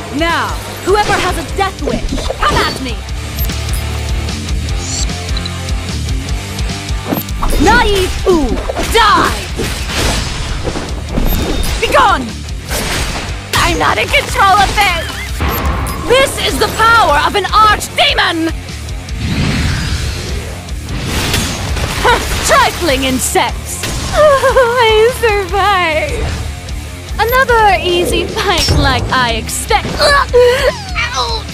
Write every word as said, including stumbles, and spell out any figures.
Now, whoever has a death wish, come at me! Naive fool! Die! Begone! I'm not in control of this! This is the power of an archdemon! Trifling insects! Oh, I survived! Another easy fight like I expect. Ouch!